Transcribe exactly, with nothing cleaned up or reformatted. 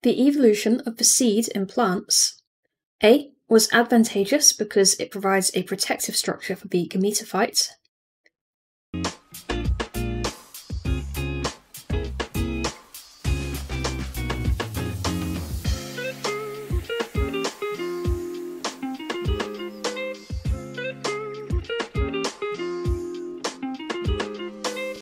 The evolution of the seed in plants. A was advantageous because it provides a protective structure for the gametophyte.